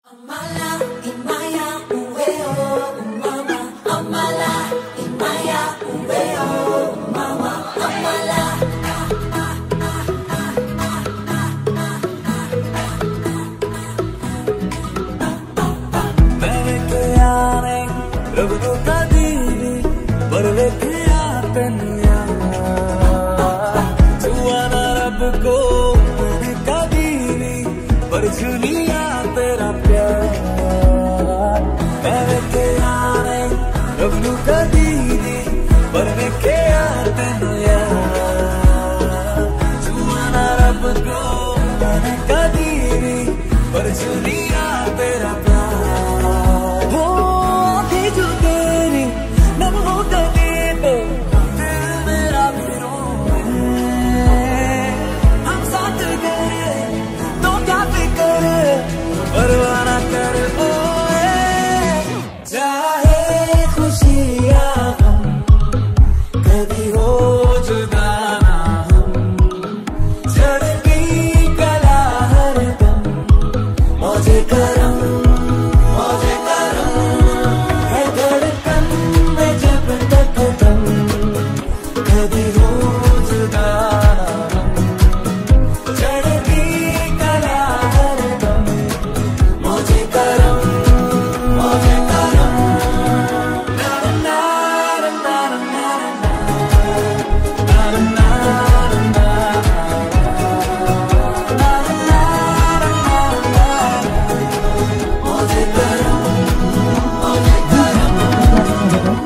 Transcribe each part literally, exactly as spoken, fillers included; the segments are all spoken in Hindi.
तेरा प्यार मैं के आने रबू का दीदी पर मैं के आते जुआना रब को मैंने का दीदी पर चुनिया तेरा प्यार वो आंखें जो तेरी नम हो गली पे दिल मेरा भी रोए हम साथ गए तो क्या फिक्र परवाह ना कर ओए चाहे खुशियाँ हम कभी हो जुदा ना हम चढ़ती कला हर दम मौजे करम मौजे करम है धड़कन में जब तक तुम कभी हो जुदा ना हम चढ़ती कला हर दम मौजे करम मौजे करम ना ना ना ना ना ना मौजे करम मौजे करम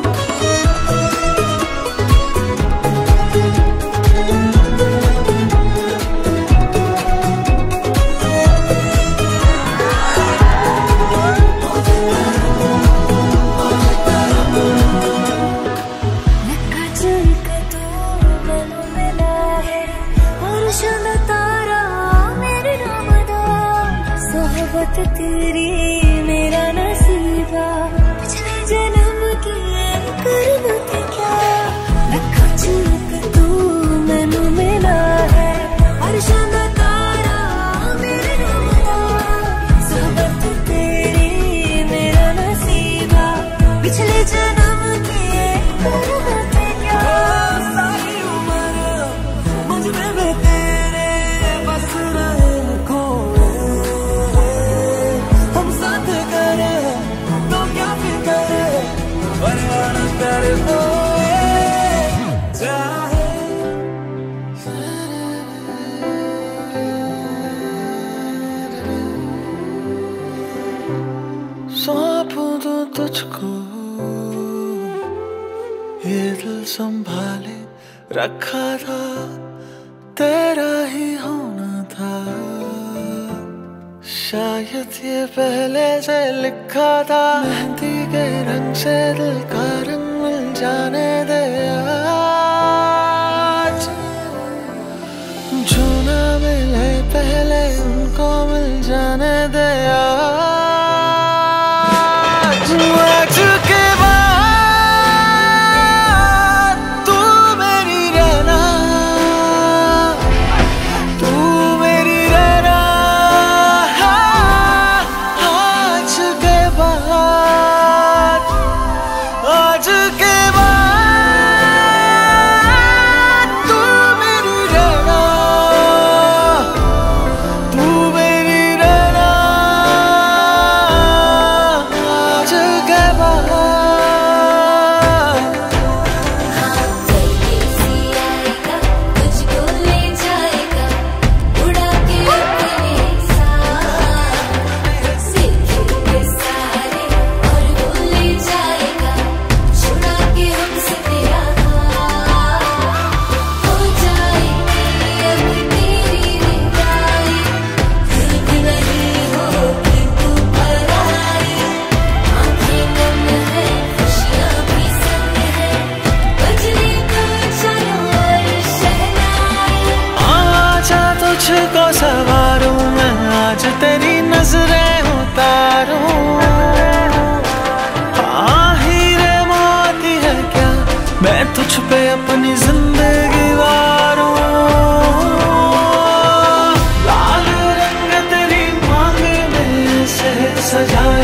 तेरी मेरा नसीबा पिछले जन्म की करमत क्या रखा चूक तू मैनू मिला है अर्शन तारा मेरे रमदा सोहबत तेरी मेरा नसीबा पिछले जन्म की करमत क्या सारी उम्र मुझ में भी तेरे बस रहे खोए हम साथ करे तो क्या फिक्र परवाह ना कर ओए चाहे सौंपूं तो तुझको ये दिल संभाले रखा था तेरा ही होना था शायद ये पहले से लिखा था मेहंदी के रंग से दिल का रंग मिल जाने दे आज जो ना मिले पहले उनको मिल जाने दे आज आज के बाद तू मेरी रहना तू मेरी रहना आज के बाद आज के बाद तू मेरी रहना तू मेरी रहना आज के बाद जल्दी सी आएगा तुझको ले जाएगा उड़ा के अपने साथ सीखेंगे सारे और वो ले जाएगा छुड़ा के हमसे तेरा हाथ हो जाएगी अब तेरी विदाई फिर भी नहीं होगी तू पराई आंखें नम है खुशियाँ भी संग है बजने को चलो और शहनाई आजा तुझको सवारूं मैं आज तेरी नजरें उतारूं हाँ हीरे मोती है क्या मैं तुझ पे अपनी जिंदगी वारूं लाल रंग तेरी मांग में से सजाए